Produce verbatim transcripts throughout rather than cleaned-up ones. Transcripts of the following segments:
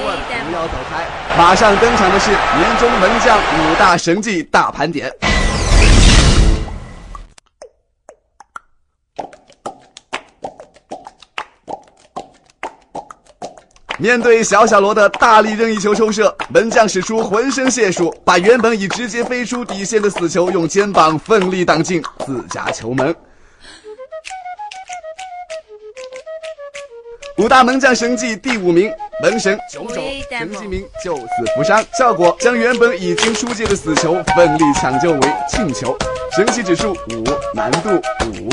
万不要走开！马上登场的是年终门将五大神技大盘点。面对小小罗的大力任意球抽射，门将使出浑身解数，把原本已直接飞出底线的死球用肩膀奋力挡进自家球门。五大门将神技第五名，门神囧手神技名救死扶伤，效果将原本已经出界的死球奋力抢救为进球，神奇指数五，难度五。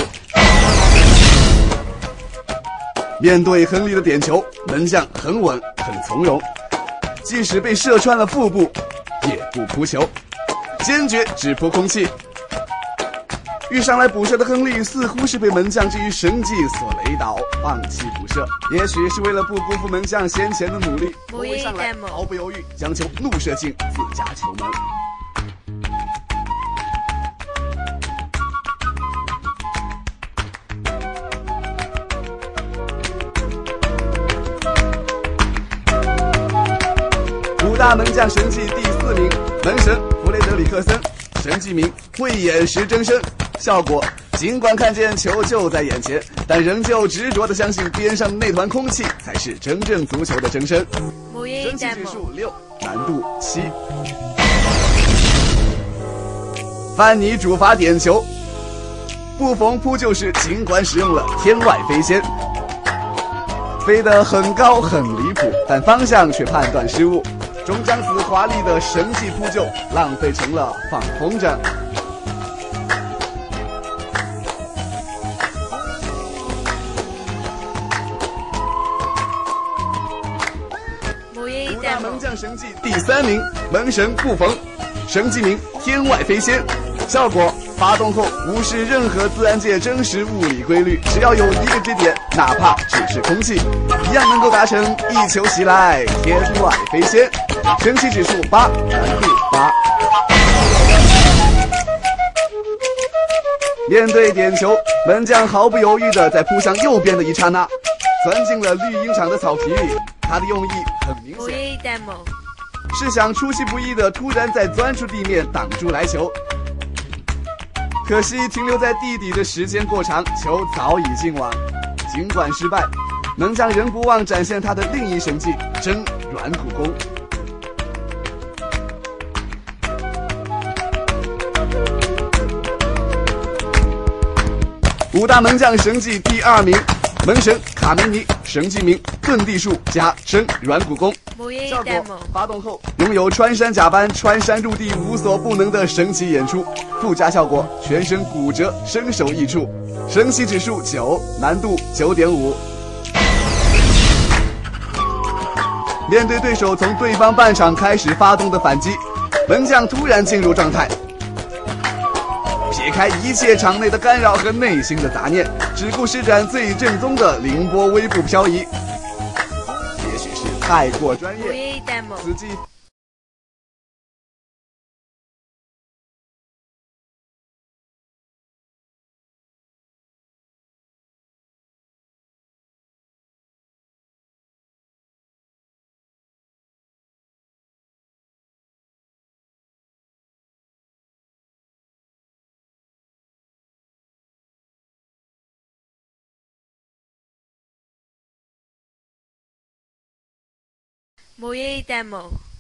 面对亨利的点球，门将很稳很从容，即使被射穿了腹部也不扑球，坚决只扑空气。遇上来补射的亨利似乎是被门将这一神技所雷倒，放弃补射，也许是为了不辜负门将先前的努力，后卫上来毫不犹豫将球怒射进自家球门。五大门将神技第四名，门神弗雷德里克森，神技名慧眼识真身，效果尽管看见球就在眼前，但仍旧执着地相信边上的那团空气才是真正足球的真身。神技指数六，难度七。范尼主罚点球，不逢扑救时尽管使用了天外飞仙，飞得很高很离谱，但方向却判断失误，终将此华丽的神技扑救浪费成了放风筝。五大门将神技第三名，门神布冯，神技名天外飞仙，效果发动后无视任何自然界真实物理规律，只要有一个支点，哪怕只是空气，一样能够达成一球袭来天外飞仙。神奇指数八，难度八。面对点球，门将毫不犹豫地在扑向右边的一刹那，钻进了绿茵场的草皮里。他的用意很明显，是想出其不意地突然再钻出地面挡住来球。可惜停留在地底的时间过长，球早已进网。尽管失败，门将仍不忘展现他的另一神技真软骨功。五大门将神技第二名，门神卡梅尼，神技名遁地术加真软骨功，效果发动后拥有穿山甲般穿山入地无所不能的神奇演出，附加效果全身骨折身首异处，神奇指数九，难度九点五。面对对手从对方半场开始发动的反击，门将突然进入状态，撇开一切场内的干扰和内心的杂念，只顾施展最正宗的凌波微步漂移。也许是太过专业，此计 Muy demo.